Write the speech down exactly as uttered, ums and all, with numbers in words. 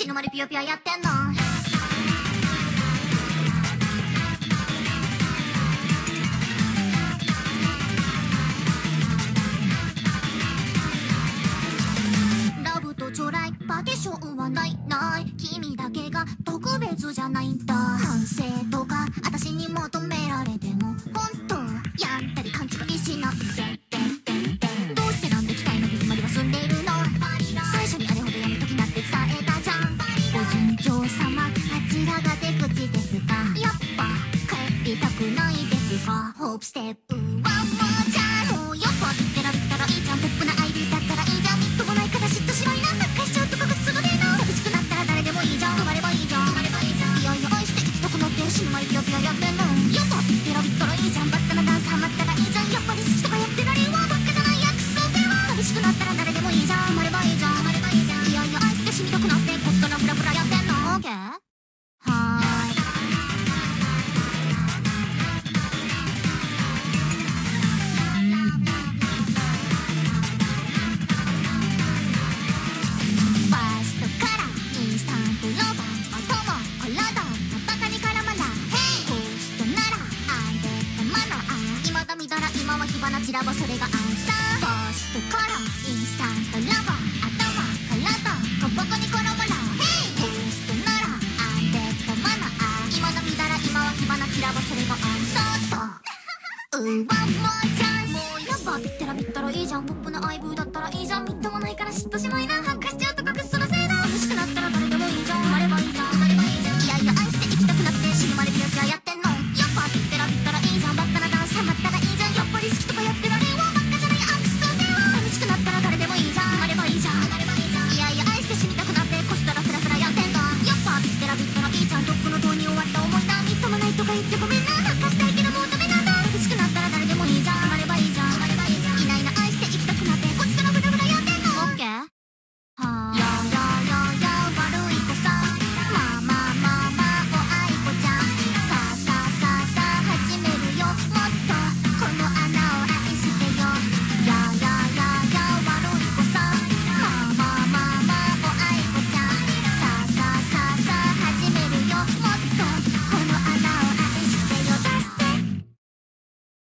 死ぬまでピヨピヨやってんの。ラブとちょらいパティションはないない。君だけが特別じゃないんだ。反省とか私に求められても本当やったり勘違いしないで。どうしてなんで期待のつまりは済んでいるの。最初にあれほどやめときなって伝えたじゃん。ご順調様あちらが出口ですか。やっぱ帰りたくないですか。ホープステップ